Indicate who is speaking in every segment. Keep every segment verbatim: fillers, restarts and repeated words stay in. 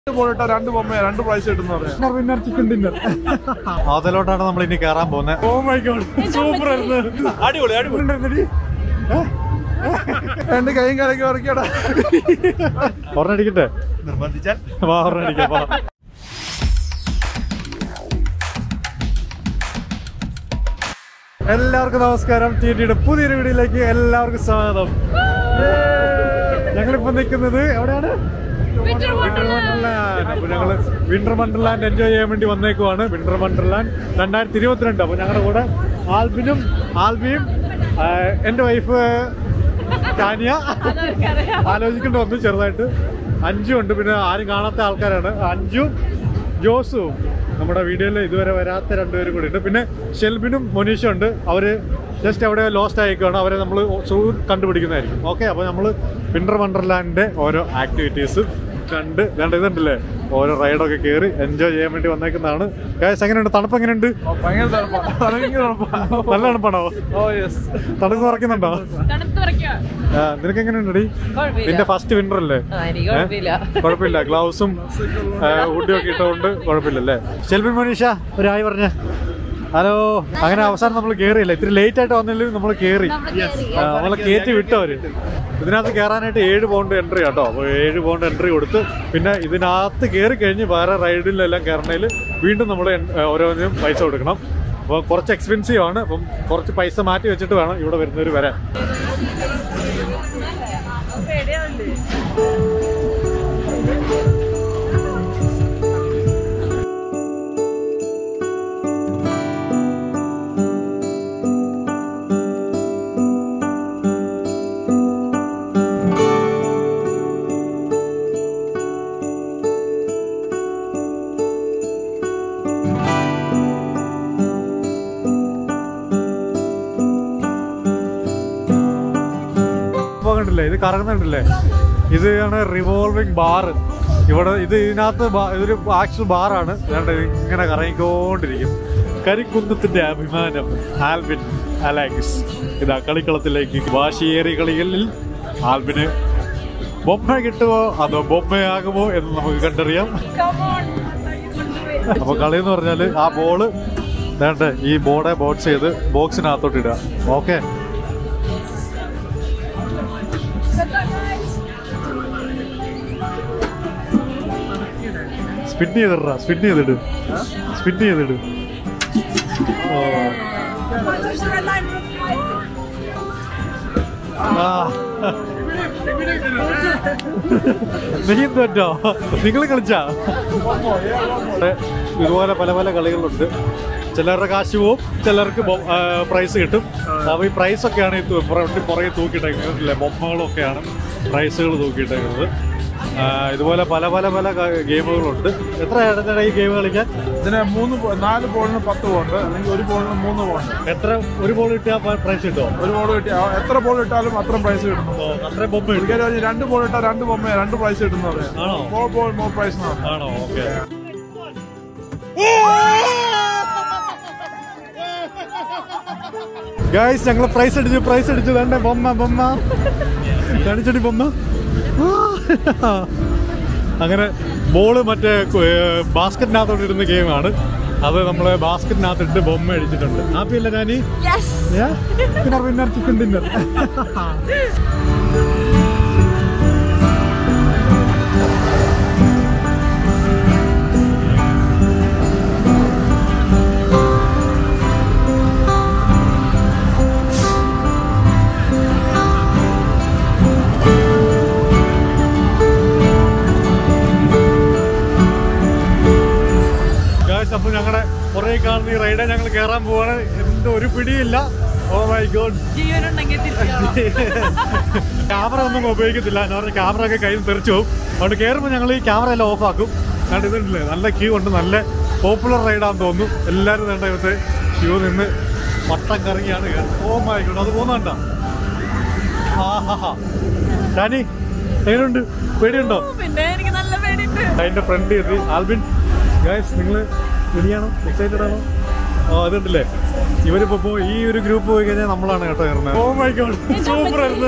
Speaker 1: അതിലോട്ടാണ് നമ്മൾ ഇനി കയറാൻ പോകുന്നത്. ഓ മൈ ഗോഡ്, സൂപ്പർ ആയിരുന്നു. അടിപൊളി അടിപൊളി. എന്റെ കൈയും കലക്കി ഉറക്കടാ. ഒരെണ്ണടിക്കട്ടെ, നിർബന്ധിച്ചാൽ ഒരെണ്ണടിക്കാം. എല്ലാവർക്കും നമസ്കാരം. ടി ടിയുടെ പുതിയൊരു വീഡിയോയിലേക്ക് എല്ലാവർക്കും സ്വാഗതം. ഞങ്ങളിപ്പോ നിൽക്കുന്നത് എവിടെയാണ്? Winter wonderland. അപ്പൊ ഞങ്ങള് വിന്റർ വണ്ടർലാൻഡ് എൻജോയ് ചെയ്യാൻ വേണ്ടി വന്നേക്കുവാണ്. വിന്റർ വണ്ടർലാൻഡ് രണ്ടായിരത്തി ഇരുപത്തിരണ്ട്. അപ്പൊ ഞങ്ങളുടെ കൂടെ ആൽബിനും ആൽബിയും എന്റെ വൈഫ് ടാനിയ ആലോചിക്കേണ്ടി വന്നു ചെറുതായിട്ട്. അഞ്ചും ഉണ്ട്, പിന്നെ ആരും കാണാത്ത ആൾക്കാരാണ്. അഞ്ചും ജോസും നമ്മുടെ വീഡിയോയിൽ ഇതുവരെ വരാത്ത രണ്ടുപേരും കൂടി ഉണ്ട്. പിന്നെ ഷെൽബിനും മൊനീഷും ഉണ്ട്. അവര് ജസ്റ്റ് അവിടെ ലോസ്റ്റ് ആയിക്കാണ്. അവരെ നമ്മൾ സൂൺ കണ്ടുപിടിക്കുന്നതായിരിക്കും. ഓക്കെ, അപ്പോൾ നമ്മൾ വിന്റർ വണ്ടർലാൻഡിന്റെ ഓരോ ആക്ടിവിറ്റീസ് കണ്ട് രണ്ട് ഇതുണ്ടല്ലേ, ഓരോ റൈഡൊക്കെ കയറി എൻജോയ് ചെയ്യാൻ വേണ്ടി വന്നേക്കുന്നതാണ്. ഗൈസ്, എങ്ങനെയുണ്ട്? തണുപ്പ് എങ്ങനെയുണ്ട്? നല്ല തണുപ്പാണോ? തണുപ്പ് കുറയ്ക്കുന്നുണ്ടോ? നിനക്ക് എങ്ങനെയുണ്ടടി? നിന്റെ ഫസ്റ്റ് വിന്റർ അല്ലേ? കുഴപ്പമില്ല, ഗ്ലൗസും ഹുഡിയും ഒക്കെ ഇട്ടുകൊണ്ട് കുഴപ്പമില്ലല്ലേ? ഷെൽബിൻ മോനീഷ ഒരു ഹായ് പറഞ്ഞ. ഹലോ. അങ്ങനെ അവസാനം നമ്മൾ കയറിയില്ല, ഇത്തിരി ലേറ്റ് ആയിട്ട് വന്നില്ലെങ്കിൽ നമ്മൾ കയറി. നമ്മളെ കയറ്റി വിട്ടവര്. ഇതിനകത്ത് കയറാനായിട്ട് ഏഴ് പൗണ്ട് എൻട്രി കേട്ടോ. അപ്പോൾ ഏഴ് പൗണ്ട് എൻട്രി കൊടുത്ത് പിന്നെ ഇതിനകത്ത് കയറി കഴിഞ്ഞ് വേറെ റൈഡിലെല്ലാം കയറണേൽ വീണ്ടും നമ്മൾ ഓരോന്നിനും പൈസ കൊടുക്കണം. അപ്പോൾ കുറച്ച് എക്സ്പെൻസീവ് ആണ്. അപ്പം കുറച്ച് പൈസ മാറ്റി വെച്ചിട്ട് വേണം ഇവിടെ വരുന്നവർ വരാൻ. ഇത് കറങ്ങുന്നുണ്ടല്ലേ, ഇതാണ് റിവോൾവിംഗ് ബാർ. ഇവിടെ ഇത് ഇതിനകത്ത് ഇതൊരു ആക്ച്വൽ ബാറാണ്. ഇങ്ങനെ കറങ്ങിക്കൊണ്ടിരിക്കും. കരിക്കുന്നത്തിന്റെ അഭിമാനം ആൽബിൻ അലക്സ് ഇതാ കളിക്കളത്തിലേക്ക്. വാശിയേറിയ കളികളിൽ ആൽബിന് ബൊമ്മ കിട്ടുമോ അതോ ബൊമ്മയാകുമോ എന്ന് നമുക്ക് കണ്ടറിയാം. അപ്പൊ കളി എന്ന് പറഞ്ഞാല് ആ ബോള് വേണ്ട ഈ ബോർഡെ ബോക്സ് ചെയ്ത് ബോക്സിനകത്തോട്ട് ഇടുക. ഓക്കെ, സ്പിൻ ചെയ്തിടാ, സ്പിൻ ചെയ്തിട്, സ്പിൻ ചെയ്തിട്. നീ എന്തോ നിങ്ങൾ കളിച്ചാ? ഇതുപോലെ പല പല കളികളുണ്ട്. ചിലരുടെ കാശ് പോവും, ചിലർക്ക് പ്രൈസ് കിട്ടും. അപ്പോൾ ഈ പ്രൈസൊക്കെയാണ് ഈ പുറകെ തൂക്കിയിട്ടേക്കുന്നത്. ബൊമ്മകളൊക്കെയാണ് പ്രൈസുകൾ തൂക്കിയിട്ടേക്കുന്നത്. ഇതുപോലെ പല പല പല ഗെയിമുകളുണ്ട്. എത്രയാണ് ഈ ഗെയിം കളിക്കാൻ?
Speaker 2: ഇതിന് മൂന്ന് നാല് ബോളിന് പത്ത് പോണ്ട്, അല്ലെങ്കിൽ ഒരു ബോളിന് മൂന്ന് പോണ്ട്.
Speaker 1: എത്ര ഒരു ബോൾ കിട്ടിയാൽ പ്രൈസ് കിട്ടുമോ?
Speaker 2: ഒരു ബോൾ കിട്ടിയാൽ എത്ര ബോൾ ഇട്ടാലും അത്ര പ്രൈസ് കിട്ടുന്നു.
Speaker 1: അത്ര ബൊമ്മ
Speaker 2: രണ്ട് ബോൾ ഇട്ടാൽ രണ്ട് ബൊമ്മ രണ്ട് പ്രൈസ് കിട്ടുന്നത്. മോർ ബോൾ മോർ പ്രൈസ്
Speaker 1: ആണോ? ഓക്കെ. ഗൈസ്, ഞങ്ങൾ പ്രൈസ് അടിച്ചു പ്രൈസ് അടിച്ചു വേണ്ട ബൊമ്മ ബൊമ്മ കാണിച്ചടി ബൊമ്മ. അങ്ങനെ ബോള് മറ്റേ ബാസ്കറ്റിനകത്തോട്ട് ഇടുന്ന ഗെയിമാണ് അത്. നമ്മള് ബാസ്കറ്റിനകത്തിട്ട് ബൊമ്മ അടിച്ചിട്ടുണ്ട്. ഹാപ്പിയല്ലേ ഞാനീ? Winner winner chicken dinner. അപ്പൊ ഞങ്ങളുടെ പുറകെ കാണുന്ന ഈ റൈഡെ ഞങ്ങൾ കയറാൻ പോവാണ്. എന്തോ ഒരു പിടിയില്ല. Oh my God. ക്യാമറ ഒന്നും ഉപയോഗിക്കത്തില്ല. എന്ന് പറഞ്ഞാൽ ക്യാമറ ഒക്കെ കയ്യിൽ തെറിച്ചു പോകും. അതുകൊണ്ട് കയറുമ്പോൾ ഞങ്ങൾ ഈ ക്യാമറ എല്ലാം ഓഫ് ആക്കും. കാരണം ഇതുണ്ടല്ലേ, നല്ല ക്യൂ ഉണ്ട്. നല്ല പോപ്പുലർ റൈഡാന്ന് തോന്നുന്നു. എല്ലാവരും വേണ്ട ഇവത്തെ ക്യൂ നിന്ന് വട്ടം കറങ്ങിയാണ് കയറുന്നത്. ഓ മൈ ഗോഡ്, അത് പോകുന്നുണ്ടോ? ആ ഹാ ഹാ. ഷാനി എങ്ങനെയുണ്ട്? പേടിയുണ്ടോ? അതിന്റെ ഫ്രണ്ട് ചെയ്ത് ആൽബിൻ. ഗൈസ്, നിങ്ങൾ റെഡിയാണോ? എക്സൈറ്റഡ് ആണോ? ഓ അതുണ്ടല്ലേ ഇവരിപ്പോ ഈ ഒരു ഗ്രൂപ്പ് പോയി കഴിഞ്ഞാൽ നമ്മളാണ് കേട്ടോ കയറുന്നത്. ഓ മൈ ഗോഡ് സൂപ്പർ ആയിരുന്നു.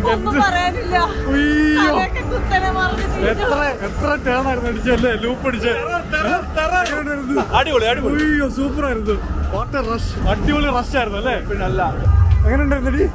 Speaker 1: എത്ര എത്ര ടേൺ ആയിരുന്നു അടിച്ചല്ലേ ലൂപ്പ് അടിച്ച്. അടിപൊളി അടിപൊളി അയ്യോ സൂപ്പർ ആയിരുന്നു. വാട്ടർ റഷ് അടിപൊളി റഷ് ആയിരുന്നു അല്ലേ. പിന്നെ അല്ല എങ്ങനെ ഉണ്ടായിരുന്നടി?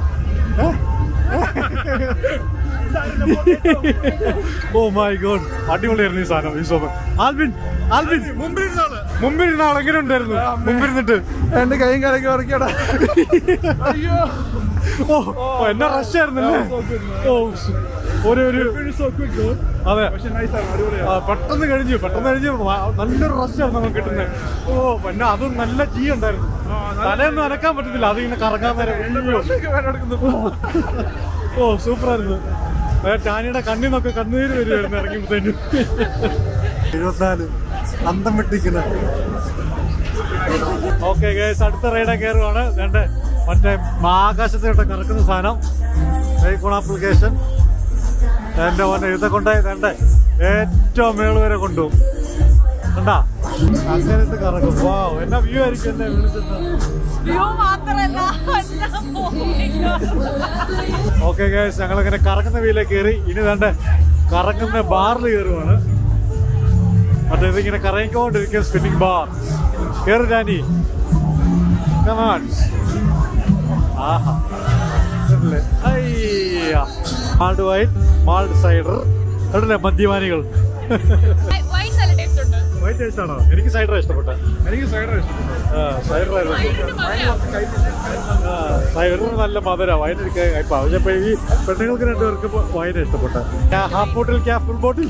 Speaker 1: ഓ മൈ ഗോഡ് അടിപൊളിയായിരുന്നു ഈ സാധനം ഈ സോപ്പ്. ആൽബിൻ ആൽബിൻ മുമ്പിരുന്നാള് മുമ്പിരുന്നാൾ എങ്ങനെ ഉണ്ടായിരുന്നു? മുമ്പിരുന്നിട്ട്
Speaker 2: എന്റെ കൈയും കലക്കി ഉറക്കിയടാ. അയ്യോ
Speaker 1: ഓ എന്നാ റഷ് ആയിരുന്നല്ലേ. ഓ ഒരു ഒരു അതെ പെട്ടെന്ന് കഴിഞ്ഞു പെട്ടെന്ന് കഴിഞ്ഞു നല്ലൊരു റഷ് ആയിരുന്നു നമുക്ക് കിട്ടുന്നത്. ഓ പിന്നെ അതും നല്ല ചീ ഉണ്ടായിരുന്നു. തലയൊന്നും അനക്കാൻ പറ്റത്തില്ല അതിങ്ങനെ കറങ്ങാൻ നേരം. ഓ സൂപ്പറായിരുന്നു. ടാനിയുടെ കണ്ണിന്നൊക്കെ കണ്ണുനീര് വരുമായിരുന്നു ഇറങ്ങിയപ്പോഴത്തേനും. ഇരുപത്തിനാല് അന്തം വെട്ടിക്കുന്ന. ഓക്കെ ഗൈസ് അടുത്ത റൈഡെ കയറുവാണ്. വേണ്ട മറ്റേ ആകാശത്തോട്ട് കറക്കുന്ന സാധനം ഐക്കോൺ ആപ്ലിക്കേഷൻ. എന്റെ മോനെ ഇതൊക്കെ കൊണ്ടായി വേണ്ട ഏറ്റവും മേള് വരെ കൊണ്ടുപോകും കണ്ടാ അങ്ങനത്തെ കറക്കും. വാ എന്നാ വ്യൂ ആയിരിക്കും എന്നെ വിളിച്ചത്. ഓക്കെ ഗൈസ് ഞങ്ങളിങ്ങനെ കറക്കുന്ന വീലേക്ക് കയറി. ഇനി വേണ്ട കറക്കുന്ന ബാറിൽ കയറുവാണ്. മറ്റേ ഇതിങ്ങനെ കറങ്ങിക്കൊണ്ടിരിക്കും സ്പിന്നിങ് ബാർ. കയറി ഡാനി കമാൺ. ആഹാ മാൾഡ് വൈൻ മാൾഡ് സൈഡർ കണ്ടില്ലേ മദ്യപാനികൾ. വൈൻ ടേസ്റ്റ് ആണോ? എനിക്ക് സൈഡർ ഇഷ്ടപ്പെട്ടെ.
Speaker 2: എനിക്ക് സൈഡർ ഇഷ്ടപ്പെട്ടു.
Speaker 1: സൈഡർ നല്ല മധുര വൈൻ എനിക്ക് പക്ഷെ ഈ പെണ്ണുങ്ങൾക്ക് രണ്ടുപേർക്ക് വൈൻ ഇഷ്ടപ്പെട്ടെ. ഹാഫ് ബോട്ടിൽ ക്യാ ഫുൾ ബോട്ടിൽ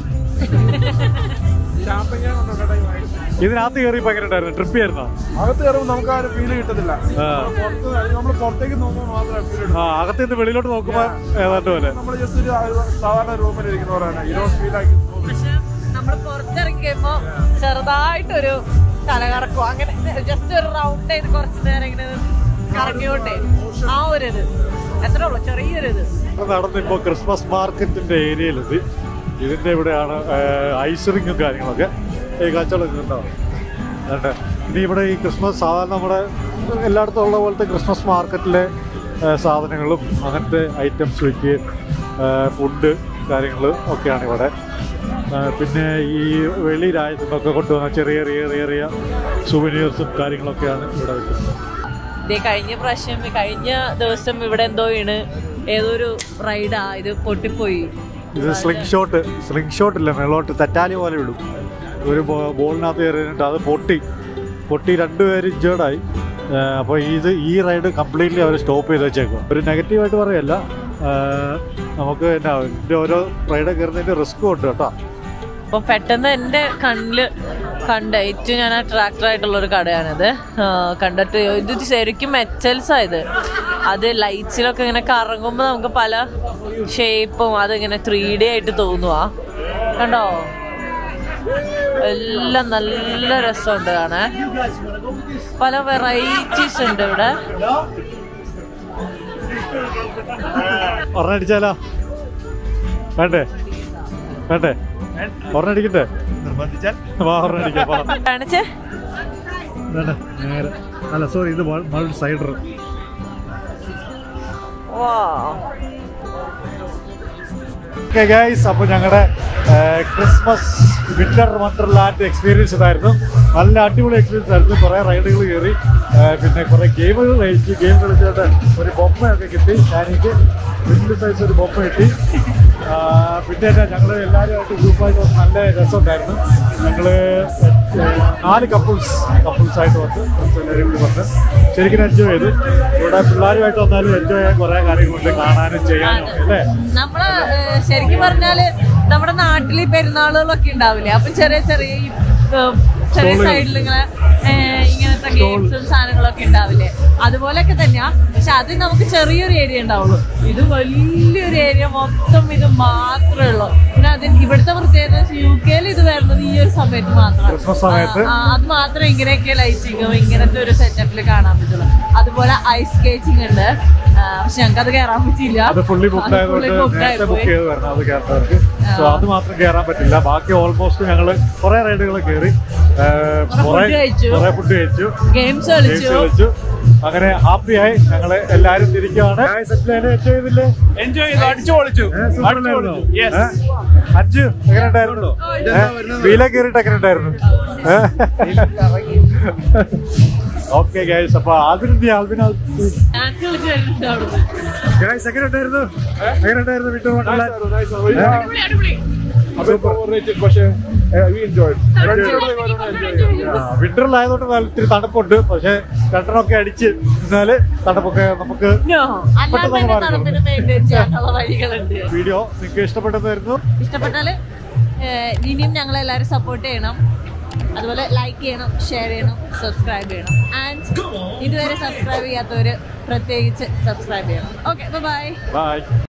Speaker 1: ഇതിനകത്ത് കയറിയപ്പോ എങ്ങനെ ഉണ്ടായിരുന്നു? ട്രിപ്പ് ആയിരുന്നോ?
Speaker 2: അകത്ത് കയറുമ്പോൾ നമുക്ക് ആ ഒരു ഫീല് കിട്ടത്തില്ല. നമ്മൾ പുറത്തേക്ക് നോക്കുമ്പോൾ മാത്രമേ ഫീൽ കിട്ടും.
Speaker 1: ആ അകത്ത് നിന്ന് വെളിയിലോട്ട് നോക്കുമ്പോ ഏതാണ്ട് പോലെ
Speaker 2: നമ്മൾ ജസ്റ്റ് ഒരു സാധാരണ റൂമിൽ ഇരിക്കുന്നവരാണ് ഈ റോഡ് ഫീൽ ആക്കി.
Speaker 3: പക്ഷെ നമ്മൾ പുറത്തിറങ്ങിയപ്പോ ചെറുതായിട്ടൊരു തലകറക്കോ അങ്ങനെ ജസ്റ്റ് ഒരു റൗണ്ട് ചെയ്ത് കുറച്ചു നേരം ഇങ്ങനെ കറങ്ങിയോണ്ടേ ആ ഒരു ഇത് എത്ര ഉള്ളു ചെറിയൊരു ഇത്.
Speaker 1: നടന്നിപ്പോ ക്രിസ്മസ് മാർക്കറ്റിന്റെ ഏരിയയിലെത്തി. ഇതിന്റെ ഇവിടെയാണ് ഐസ് റിങ്ങും കാര്യങ്ങളൊക്കെ ഈ കച്ചവടമൊക്കെ ഉണ്ടാവും. ഇനി ഇവിടെ ഈ ക്രിസ്മസ് സാധാരണ നമ്മുടെ എല്ലായിടത്തും ഉള്ള പോലത്തെ ക്രിസ്മസ് മാർക്കറ്റിലെ സാധനങ്ങളും അങ്ങനത്തെ ഐറ്റംസ് വയ്ക്ക് ഫുഡ് കാര്യങ്ങൾ ഒക്കെയാണ് ഇവിടെ. പിന്നെ ഈ വെളി രാജ്യത്തു നിന്നൊക്കെ കൊണ്ടുവന്ന ചെറിയ ചെറിയ ചെറിയ സുവനീർസും കാര്യങ്ങളൊക്കെയാണ് ഇവിടെ വെക്കുന്നത്.
Speaker 3: ഇതേ കഴിഞ്ഞ പ്രാവശ്യം കഴിഞ്ഞ ദിവസം ഇവിടെ എന്തോ വീണ് ഏതൊരു റൈഡാ ഇത് പൊട്ടിപ്പോയി.
Speaker 1: ഇത് സ്ലിംഗ് ഷോട്ട് സ്ലിംഗ് ഷോട്ട് ഇല്ല മേളോട്ട് തെറ്റാലി പോലെ വിടും. ഒരു ബോളിനകത്ത് കയറിയിട്ട് അത് പൊട്ടി പൊട്ടി രണ്ടുപേര് ഇഞ്ചേർഡായി. അപ്പോൾ ഇത് ഈ റൈഡ് കംപ്ലീറ്റ്ലി അവർ സ്റ്റോപ്പ് ചെയ്ത് വെച്ചേക്കും. ഒരു നെഗറ്റീവായിട്ട് പറയല്ല, നമുക്ക് എന്നാ ഇതിൻ്റെ ഓരോ റൈഡ് കയറുന്നതിൻ്റെ റിസ്ക്കും ഉണ്ട് കേട്ടോ.
Speaker 3: അപ്പോൾ പെട്ടെന്ന് എൻ്റെ കണ്ണിൽ കണ്ട ഏറ്റവും ഞാൻ ആ ട്രാക്ടറായിട്ടുള്ളൊരു കടയാണിത് കണ്ടിട്ട്. ഇത് ശരിക്കും മെറ്റൽസായത് അത് ലൈറ്റ്സിലൊക്കെ ഇങ്ങനെ കറങ്ങുമ്പോൾ നമുക്ക് പല ഷേപ്പും അതിങ്ങനെ ത്രീ ഡി ആയിട്ട് തോന്നുവാ. കണ്ടോ എല്ലാം നല്ല രസമുണ്ട് കാണാൻ. പല വെറൈറ്റീസ് ഉണ്ട് ഇവിടെ.
Speaker 1: ഒരെണ്ണടിച്ചാലോ? വേണ്ടേ വേണ്ടേ ഒരെണ്ണടിക്കട്ടെ?
Speaker 3: കാണിച്ചേ.
Speaker 1: നേരെ അല്ല സോറി ഇത് മൾഡ് സൈഡർ. ഓക്കെ ഗൈസ് അപ്പോൾ ഞങ്ങളുടെ ക്രിസ്മസ് വിന്റർ വണ്ടർലാൻഡ് എക്സ്പീരിയൻസ് ഇതായിരുന്നു. നല്ല അടിപൊളി എക്സ്പീരിയൻസ് ആയിരുന്നു. കുറേ റൈഡുകൾ കയറി പിന്നെ കുറേ ഗെയിമുകൾ കഴിച്ച് ഗെയിം കളിച്ചിട്ട് ഒരു ബൊമ്മയൊക്കെ കിട്ടി. എനിക്ക് വലിയ സൈസ് ഒരു ബൊമ്മ കിട്ടി. പിന്നെ തന്നെ ഞങ്ങൾ എല്ലാവരുമായിട്ട് ഗ്രൂപ്പായിട്ട് നല്ല രസമുണ്ടായിരുന്നു. ഞങ്ങൾ നാല് കപ്പിൾസ് കപ്പിൾസായിട്ട് വന്ന് എല്ലാവരും കൂടി വന്ന് ശരിക്കും എൻജോയ് ചെയ്തു. ഇവിടെ പിള്ളേരുമായിട്ട് വന്നാലും എൻജോയ് ചെയ്യാൻ കുറേ കാര്യങ്ങളുണ്ട് കാണാനും ചെയ്യാനും അല്ലേ.
Speaker 3: നമ്മള് ശരിക്കും പറഞ്ഞാല് നമ്മുടെ നാട്ടില് പെരുന്നാളുകളൊക്കെ ഉണ്ടാവില്ലേ, അപ്പൊ ചെറിയ ചെറിയ ചെറിയ സൈഡിൽ ഇങ്ങനെ ഇങ്ങനത്തെ ഗെയിംസും സാധനങ്ങളൊക്കെ ഉണ്ടാവില്ലേ, അതുപോലെയൊക്കെ തന്നെയാ. പക്ഷെ അത് നമുക്ക് ചെറിയൊരു ഏരിയ ഉണ്ടാവുള്ളൂ. ഇത് വലിയൊരു ഏരിയ മൊത്തം ഇത് മാത്രമേ ഉള്ളൂ. പിന്നെ അതിന് ഇവിടുത്തെ പ്രത്യേകത യു കെയിൽ ഇത് വരുന്നത് ഈ ഒരു സമയം സമയത്ത് മാത്രം.
Speaker 1: ക്രിസ്മസ് സമയത്ത്
Speaker 3: അത് മാത്രം ഇങ്ങനെയൊക്കെ ലൈറ്റിങ്ങും ഇങ്ങനത്തെ ഒരു സെറ്റപ്പിൽ കാണാൻ പറ്റുള്ളൂ. അതുപോലെ ഐസ് സ്കേറ്റിംഗ് ഉണ്ട്, പക്ഷെ ഞങ്ങൾക്ക് അത് കയറാൻ പറ്റിയില്ല.
Speaker 1: അത് ഫുള്ളി ബുക്ക് ആയതുകൊണ്ട് നേരത്തെ ബുക്ക് ചെയ്ത് വരണം അത് കയറുന്നവർക്ക്. സോ അത് മാത്രം കയറാൻ പറ്റില്ല. ബാക്കി ഓൾമോസ്റ്റ് ഞങ്ങള് കുറെ റൈഡുകൾ കയറി, കുറെ ഫുഡ് കഴിച്ചു, ഗെയിംസ് കളിച്ചു. അങ്ങനെ ഹാപ്പിയായി ഞങ്ങള് എല്ലാരും തിരിക്കുകയാണ്. എൻജോയ് ചെയ്തില്ലേ?
Speaker 2: എൻജോയ് ചെയ്തു, അടിച്ചു പൊളിച്ചു.
Speaker 1: അഞ്ച് എങ്ങനെ ഉണ്ടായിരുന്നു? വീല കയറിയിട്ട് എങ്ങനെ ഉണ്ടായിരുന്നു? ഓക്കെ ഗൈസ്, അപ്പൊ ആൽബിനെന്തി ആൽബിന ഗൈസ് എങ്ങനെ ഉണ്ടായിരുന്നു? എങ്ങനെ ഉണ്ടായിരുന്നു വിന്റർ വണ്ടർലാൻഡ്?
Speaker 2: പക്ഷേ
Speaker 1: വിന്ററിലായതുകൊണ്ട് ഇത്തിരി തണുപ്പുണ്ട്, പക്ഷെ രണ്ടെണ്ണമൊക്കെ അടിച്ച് എന്നാല് തണുപ്പൊക്കെ നമുക്ക് വീഡിയോ നിങ്ങൾക്ക് ഇഷ്ടപ്പെട്ടതായിരുന്നു.
Speaker 3: ഇഷ്ടപ്പെട്ടാല് ഇനിയും ഞങ്ങളെല്ലാവരും സപ്പോർട്ട് ചെയ്യണം. അതുപോലെ ലൈക്ക് ചെയ്യണം, ഷെയർ ചെയ്യണം, സബ്സ്ക്രൈബ് ചെയ്യണം. ആൻഡ് ഇതുവരെ സബ്സ്ക്രൈബ് ചെയ്യാത്തവര് പ്രത്യേകിച്ച് സബ്സ്ക്രൈബ് ചെയ്യണം. Okay, bye
Speaker 1: by.